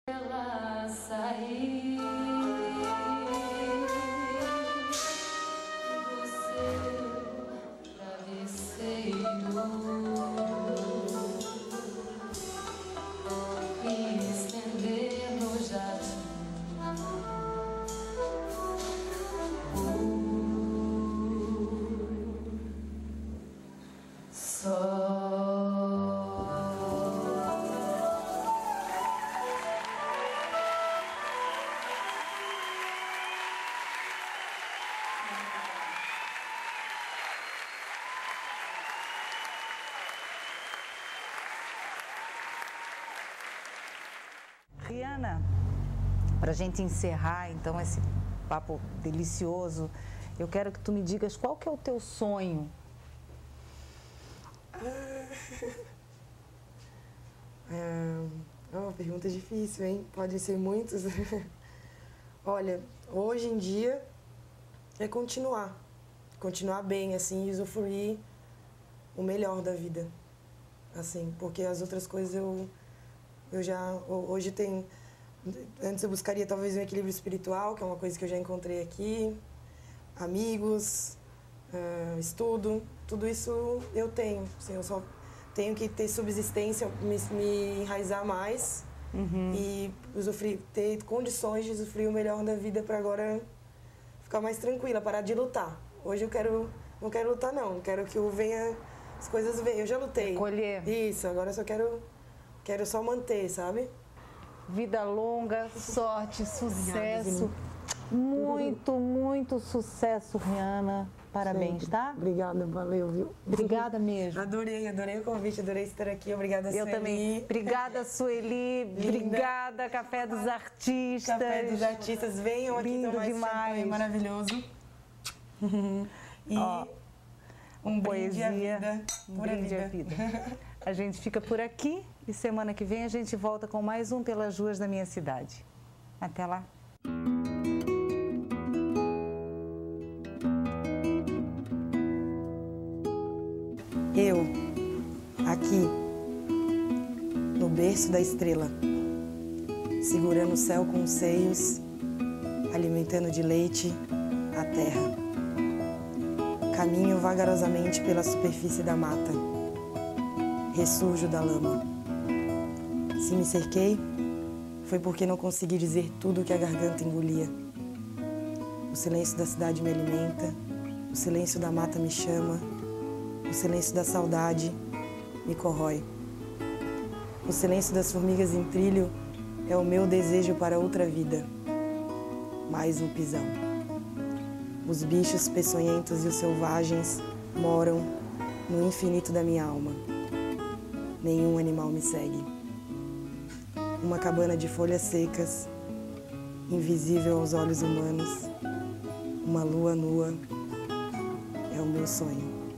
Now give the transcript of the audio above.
Ela sair do seu travesseiro e estender no jardim o sol. Rihanna, para a gente encerrar então esse papo delicioso, eu quero que tu me digas qual que é o teu sonho. É uma pergunta difícil, hein? Pode ser muitos. Olha, hoje em dia é continuar bem, assim, e usufruir o melhor da vida, assim, porque as outras coisas eu já, hoje tem, antes eu buscaria talvez um equilíbrio espiritual, que é uma coisa que eu já encontrei aqui, amigos, estudo, tudo isso eu tenho, assim, eu só tenho que ter subsistência, me enraizar mais e usufruir, ter condições de usufruir o melhor da vida para agora ficar mais tranquila, parar de lutar. Hoje não quero lutar não, quero que as coisas venham, eu já lutei. Colher. Isso, agora eu só quero só manter, sabe? Vida longa, sorte, sucesso. Obrigada, Muito sucesso, Rihanna. Parabéns, sempre. tá? Obrigada, valeu, viu? Obrigada mesmo. Adorei o convite, adorei estar aqui. Obrigada, Eu Sueli. também. Obrigada, Sueli. Obrigada, Café dos Artistas. Café dos Artistas, venham aqui Lindo tomar esse demais. champanhe maravilhoso. E Ó, um brinde à poesia, vida, pura brinde à vida. A gente fica por aqui e semana que vem a gente volta com mais um Pelas Ruas da Minha Cidade. Até lá. Eu, aqui, no berço da estrela, segurando o céu com os seios, alimentando de leite a terra. Caminho vagarosamente pela superfície da mata, ressurjo da lama. Se me cerquei, foi porque não consegui dizer tudo o que a garganta engolia. O silêncio da cidade me alimenta, o silêncio da mata me chama, o silêncio da saudade me corrói. O silêncio das formigas em trilho é o meu desejo para outra vida. Mais um pisão. Os bichos peçonhentos e os selvagens moram no infinito da minha alma. Nenhum animal me segue. Uma cabana de folhas secas, invisível aos olhos humanos, uma lua nua, é o meu sonho.